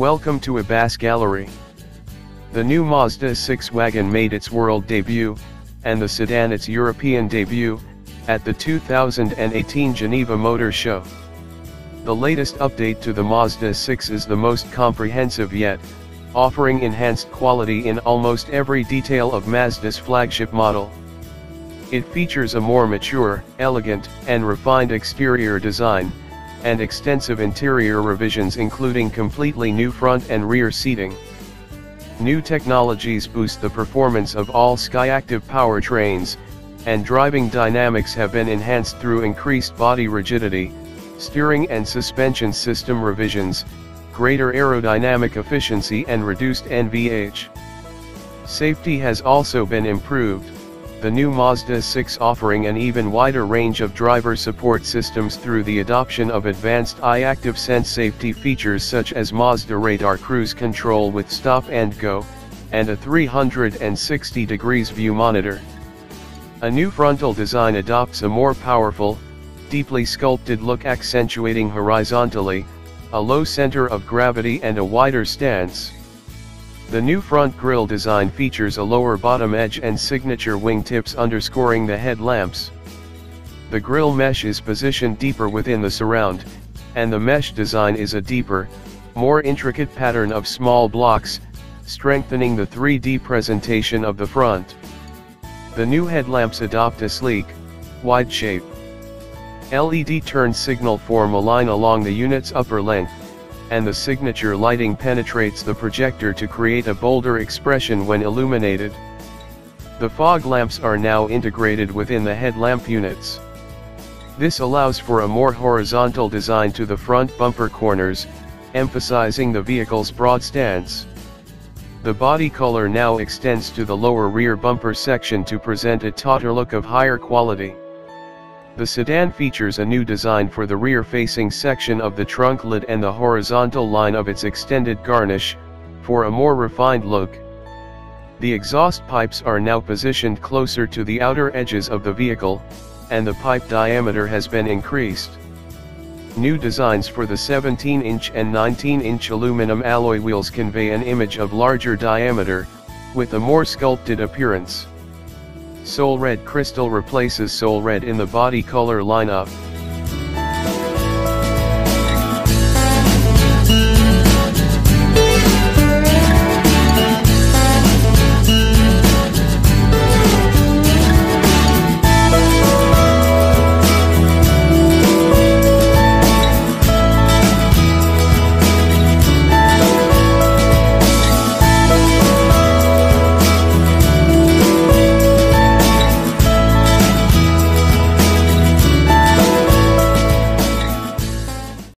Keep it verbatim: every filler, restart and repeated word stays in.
Welcome to Abbas Gallery. The new Mazda six wagon made its world debut, and the sedan its European debut, at the two thousand eighteen Geneva Motor Show. The latest update to the Mazda six is the most comprehensive yet, offering enhanced quality in almost every detail of Mazda's flagship model. It features a more mature, elegant, and refined exterior design, and extensive interior revisions including completely new front and rear seating. New technologies boost the performance of all Skyactiv powertrains, and driving dynamics have been enhanced through increased body rigidity, steering and suspension system revisions, greater aerodynamic efficiency and reduced N V H. Safety has also been improved, the new Mazda six offering an even wider range of driver support systems through the adoption of advanced iActive Sense safety features such as Mazda Radar Cruise Control with Stop and Go, and a three hundred sixty degrees view monitor. A new frontal design adopts a more powerful, deeply sculpted look accentuating horizontally, a low center of gravity and a wider stance. The new front grille design features a lower bottom edge and signature wingtips underscoring the headlamps. The grille mesh is positioned deeper within the surround, and the mesh design is a deeper, more intricate pattern of small blocks, strengthening the three D presentation of the front. The new headlamps adopt a sleek, wide shape. L E D turn signal form a line along the unit's upper length, and the signature lighting penetrates the projector to create a bolder expression when illuminated. The fog lamps are now integrated within the headlamp units. This allows for a more horizontal design to the front bumper corners, emphasizing the vehicle's broad stance. The body color now extends to the lower rear bumper section to present a tauter look of higher quality. The sedan features a new design for the rear-facing section of the trunk lid and the horizontal line of its extended garnish, for a more refined look. The exhaust pipes are now positioned closer to the outer edges of the vehicle, and the pipe diameter has been increased. New designs for the seventeen inch and nineteen inch aluminum alloy wheels convey an image of larger diameter, with a more sculpted appearance. Soul Red Crystal replaces Soul Red in the body color lineup.